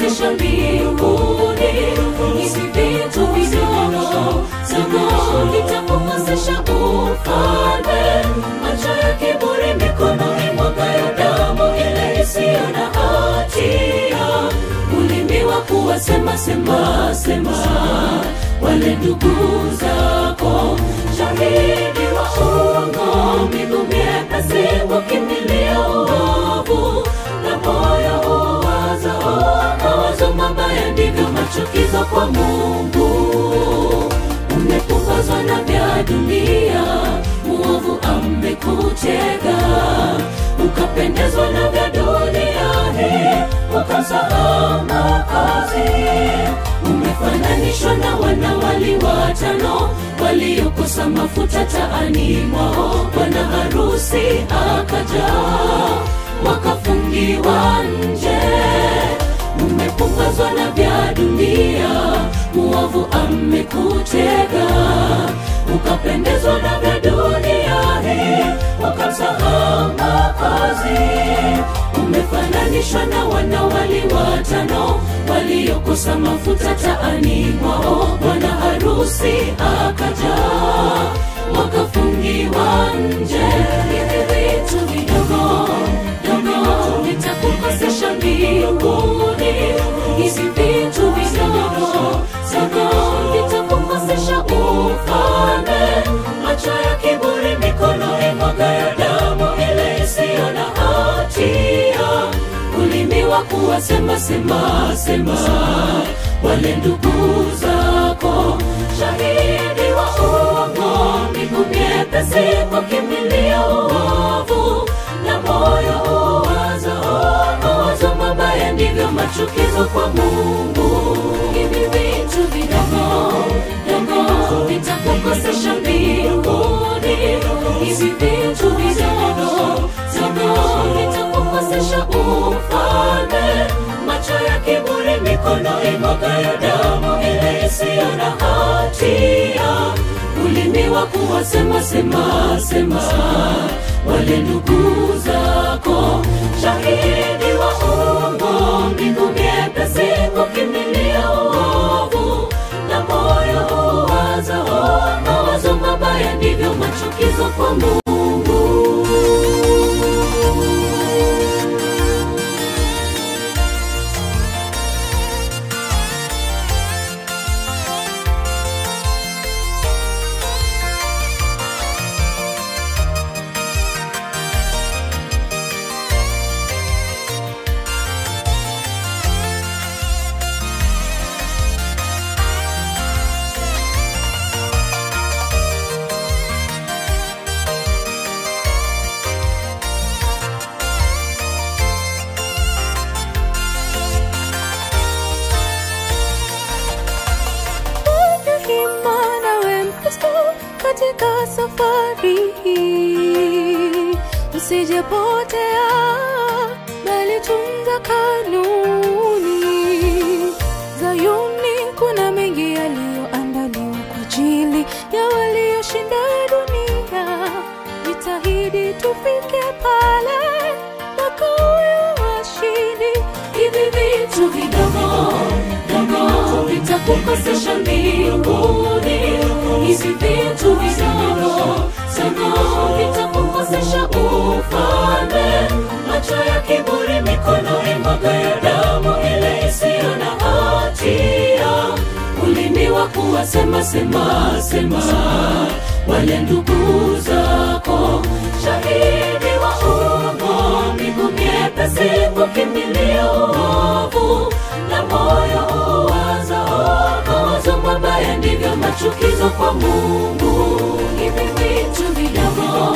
kukosesha mbinguni. Hizi vitu vidogo sana vitakukosesha ufalme. Macho ya kiburi, mikono imwagayo damu ile isiyo na hatia. Ulimi wa kuwasema sema wale ndugu zako. Shahidi wa uongo, miguu miepesi wakimbilia uovu, na moyo huwaza mawazo mabaya, ndivyo machukizo kwa Mungu. Umepumbazwa na vya dunia, muovu amekutega, ukapendezwa na vya dunia hii, ukasahau Mwokozi. Umefananishwa na wanawali watano waliokosa mafuta taani mwao. Bwana harusi akaja, wakafungiwa nje. Umepumbazwa na vya dunia, muovu amekutega, ukapendezwa na vya dunia hii, ukamsahau Mwokozi. Umefananishwa na wanawali watano waliokosa mafuta taani mwao. Bwana harusi akaja, wakafungiwa nje. Hivi vitu vidogo vitakukosesha mbinguni. Hizi vitu vidogo vitakukosesha ufalme. Macho ya kiburi, mikono imwagayo damu ile isiyo na hatia. Ulimi wa kuwasema sema wale ndugu zako. Shahidi wa uongo, miguu miepesi wakimbilia uovu, na moyo huwaza mawazo mabaya, ndivyo machukizo kwa Mungu. Hivi vitu vidogo vitakukosesha mbinguni. Hizi vitu vidogo vitakukosesha ufalme. Macho ya kiburi, mikono imwagayo damu ile isiyo na hatia. Ulimi wa kuwasema sema wale ndugu zako. Shahidi wa uongo, miguu miepesi kukimbilia uovu, na moyo huwaza mawazo mabaya, ndivyo machukizo kwa Mungu. Katika safari hii usijepotea, bali tunza kanuni. Zayuni kuna mengi yaliyoandaliwa kwa ajili ya walioshinda dunia. Jitahidi tufike pale, wakawe washindi. Hivi vitu vidogo vitakukosesha mbinguni. Hizi vitu vidogo vitakukosesha ufalme. Macho ya kiburi, mikono imwagayo damu ile isiyo na hatia. Ulimi wa kuwasema sema wale ndugu zako. Shahidi wa uongo, miguu miepesi kukimbilia uovu, na moyo huwaza mawazo mabaya, ndivyo machukizo kwa Mungu. Hivi vitu vidogo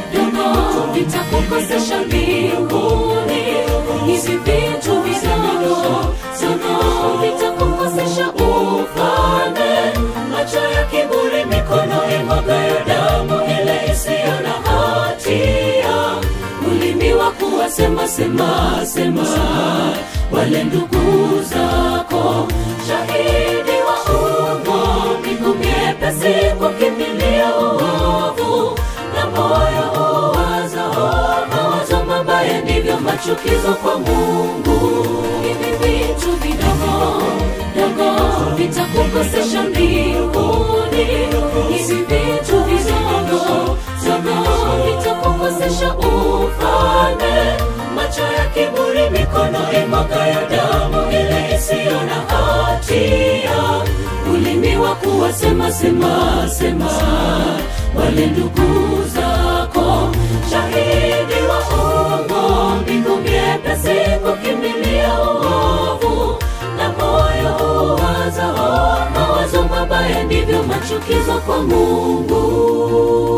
vitakukosesha mbinguni. Hizi vitu vidogo vitakukosesha ufalme. Macho ya kiburi, mikono imwagayo damu ile isiyo na hatia. Ulimi wa kuwasema sema wale ndugu zako. Shahidi wa uongo, miguu miepesi kukimbilia uovu, na moyo huwaza mawazo mabaya, ndivyo machukizo kwa Mungu. Hivi vitu vidogo dogo vitakukosesha mbinguni. Hivi vitu vidogo dogo vitakukosesha ufalme. Macho ya kiburi, mikono imwagayo damu ile isiyo na hatia, ulimi wa kuwasema sema wale ndugu zako, shahidi wa uongo, mbingu myepesi kukimbilia uovu, na moyo huwaza mawazo mabaya, ndivyo machukizo kwa Mungu.